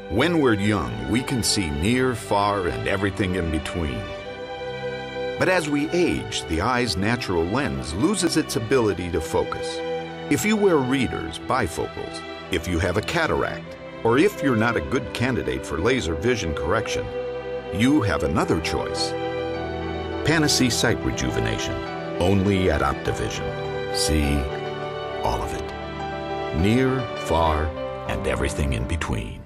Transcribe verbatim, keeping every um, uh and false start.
When we're young, we can see near, far, and everything in between. But as we age, the eye's natural lens loses its ability to focus. If you wear readers, bifocals, if you have a cataract, or if you're not a good candidate for laser vision correction, you have another choice. Panacea Sight Rejuvenation, only at Optivision. See all of it. Near, far, and everything in between.